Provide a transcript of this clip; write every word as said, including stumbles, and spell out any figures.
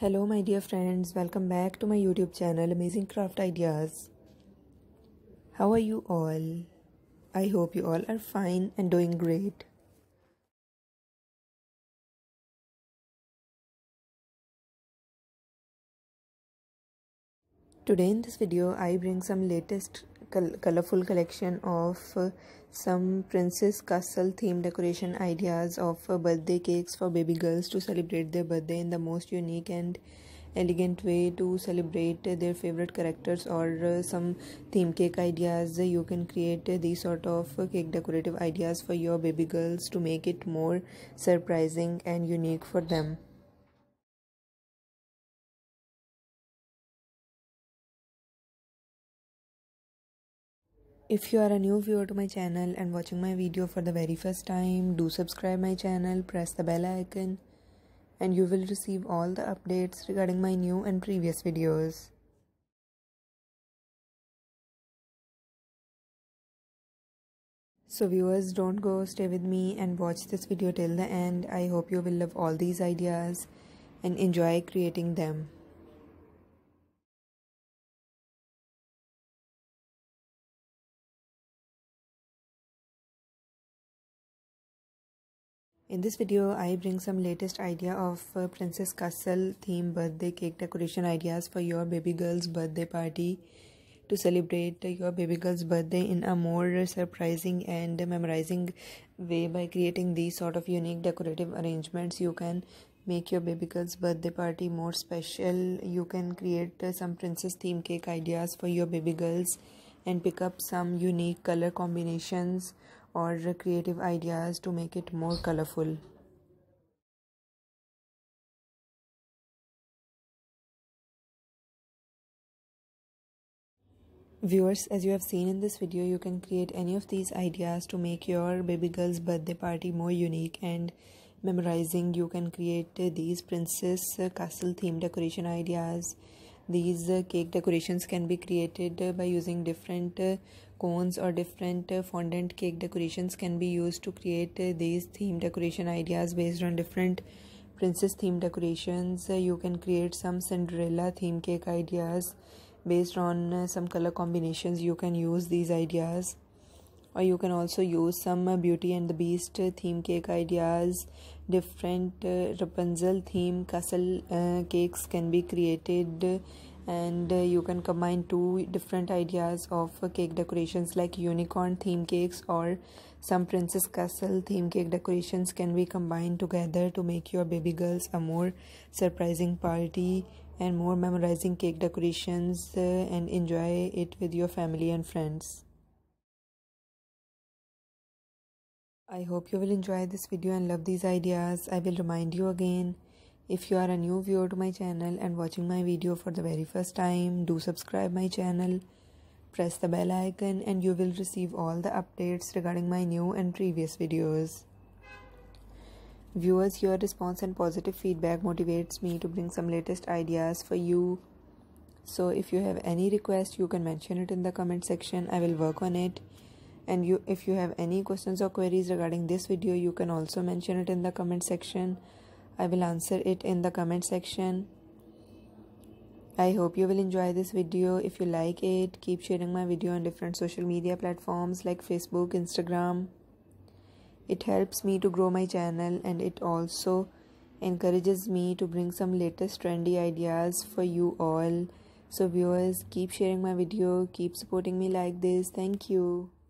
Hello my dear friends, welcome back to my YouTube channel Amazing Craft Ideas. How are you all? I hope you all are fine and doing great. Today in this video I bring some latest col colorful collection of uh, some Princess Castle theme decoration ideas of uh, birthday cakes for baby girls to celebrate their birthday in the most unique and elegant way, to celebrate uh, their favorite characters, or uh, some theme cake ideas. You can create uh, these sort of uh, cake decorative ideas for your baby girls to make it more surprising and unique for them. If you are a new viewer to my channel and watching my video for the very first time, do subscribe my channel, press the bell icon, and you will receive all the updates regarding my new and previous videos. So viewers, don't go, stay with me and watch this video till the end. I hope you will love all these ideas and enjoy creating them. In this video, I bring some latest idea of uh, Princess Castle theme birthday cake decoration ideas for your baby girl's birthday party, to celebrate your baby girl's birthday in a more surprising and memorizing way. By creating these sort of unique decorative arrangements, you can make your baby girl's birthday party more special. You can create uh, some princess theme cake ideas for your baby girls and pick up some unique color combinations or creative ideas to make it more colorful. Viewers, as you have seen in this video, you can create any of these ideas to make your baby girl's birthday party more unique and memorizing. You can create uh, these princess uh, castle theme decoration ideas. These uh, cake decorations can be created uh, by using different uh, cones, or different uh, fondant cake decorations can be used to create uh, these theme decoration ideas based on different princess theme decorations. Uh, you can create some Cinderella theme cake ideas based on uh, some color combinations. You can use these ideas, or you can also use some uh, Beauty and the Beast uh, theme cake ideas. Different uh, Rapunzel theme castle uh, cakes can be created, uh, and uh, you can combine two different ideas of uh, cake decorations, like unicorn theme cakes or some princess castle theme cake decorations can be combined together to make your baby girls a more surprising party and more memorizing cake decorations, uh, and enjoy it with your family and friends. I hope you will enjoy this video and love these ideas. I will remind you again, if you are a new viewer to my channel and watching my video for the very first time, do subscribe my channel, press the bell icon, and you will receive all the updates regarding my new and previous videos. Viewers, your response and positive feedback motivates me to bring some latest ideas for you. So if you have any request, you can mention it in the comment section. I will work on it. And you, if you have any questions or queries regarding this video, you can also mention it in the comment section. I will answer it in the comment section. I hope you will enjoy this video. If you like it, keep sharing my video on different social media platforms like Facebook, Instagram. It helps me to grow my channel, and it also encourages me to bring some latest trendy ideas for you all. So viewers, keep sharing my video, keep supporting me like this. Thank you.